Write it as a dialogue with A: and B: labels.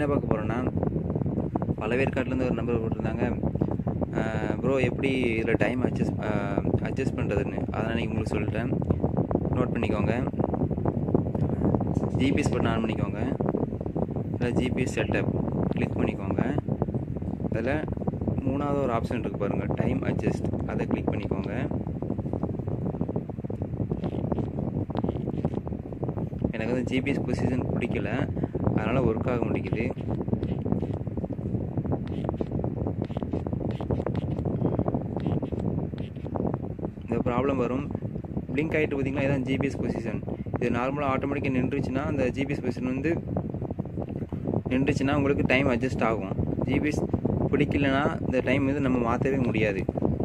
A: என்ன பார்க்க போகிறோன்னா, பழவேற்காட்டிலேருந்து ஒரு நம்பர் போட்டிருந்தாங்க, ப்ரோ எப்படி இதில் டைம் அட்ஜஸ்ட் பண்ணுறதுன்னு. அதனால் நீங்கள் உங்களுக்கு சொல்லிட்டேன், நோட் பண்ணிக்கோங்க. ஜிபிஎஸ் பட்டன் ஆன் பண்ணிக்கோங்க. அதில் ஜிபிஎஸ் செட்டப் கிளிக் பண்ணிக்கோங்க. அதில் மூணாவது ஒரு ஆப்ஷன் இருக்குது பாருங்கள், டைம் அட்ஜஸ்ட், அதை கிளிக் பண்ணிக்கோங்க. எனக்கு வந்து ஜிபிஎஸ் பொசிஷன் பிடிக்கல, அதனால் ஒர்க் ஆக மாட்டேங்குது. இந்த ப்ராப்ளம் வரும். பிளிங்க் ஆகிட்டு பார்த்தீங்கன்னா இதான் ஜிபிஎஸ் பொசிஷன். இது நார்மலாக ஆட்டோமேட்டிக்காக நின்றுச்சுன்னா, அந்த ஜிபிஎஸ் பொசிஷன் வந்து நின்றுச்சுன்னா உங்களுக்கு டைம் அட்ஜஸ்ட் ஆகும். ஜிபிஎஸ் பிடிக்கலனா இந்த டைம் வந்து நம்ம மாற்றவே முடியாது.